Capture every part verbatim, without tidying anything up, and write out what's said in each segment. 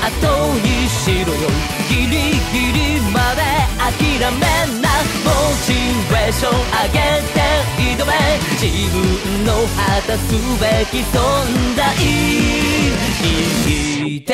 後にしろよ。ギリギリまで諦めな。モチベーション上げて挑め。自分の果たすべき存在生きて。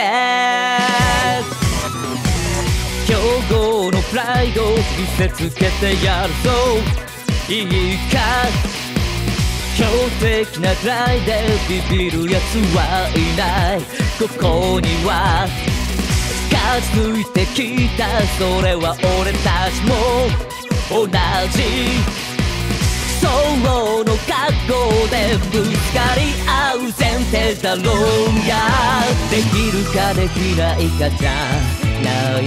強豪のプライド見せつけてやるぞ。いいか、強敵なくらいでビビるやつはいない。ここには勝ち抜いてきた。それは俺たちも同じ。相応の覚悟でぶつかり合う前提だろうが。できるかできないかじゃない。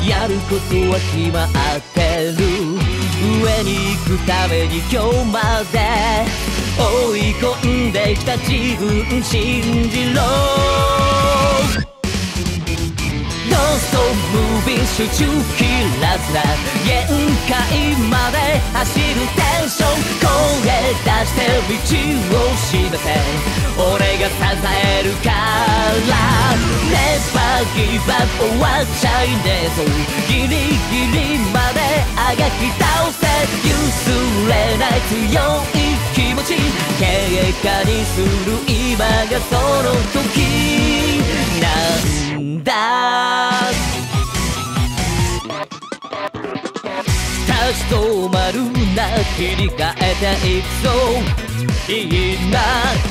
やることは決まってる。上に行くために今日まで追い込んできた自分信じろ。ノンストムービー集中切らずな限界まで走るテンション。声出して道を示せ。俺が支えるから。Never give up 終わっちゃいねえぞ。ギリギリまであがき倒せ。譲れない強い気持ち結果にする今がその時なんだ。立ち止まるな、切り替えていくぞ。いいな、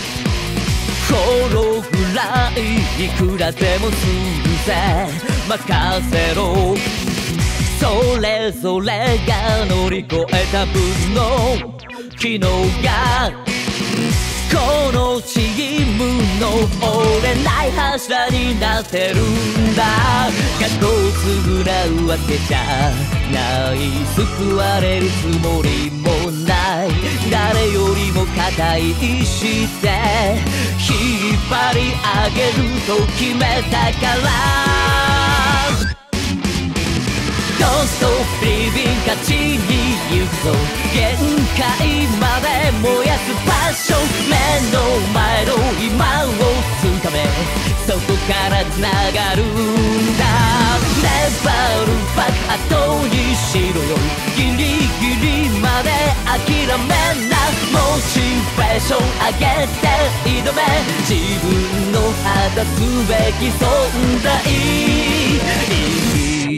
転ぐらいいくらでもするぜ。任せろ。それぞれが乗り越えた分の昨日がこのチームの折れない柱になってるんだ。過去を償うわけじゃない。救われるつもりもない。誰よりも固い意志で引っ張り上げると決めたから。Don't stop believing 勝ちに行くぞ。限界まで燃やすパッション。目の前の今をつかめ。そこから繋がるんだ。Never look back 後にしろよ。ギリギリまで諦めな。モチベーション上げて挑め。自分の果たすべき存在生き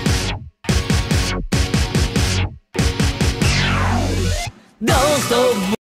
て。Don't stop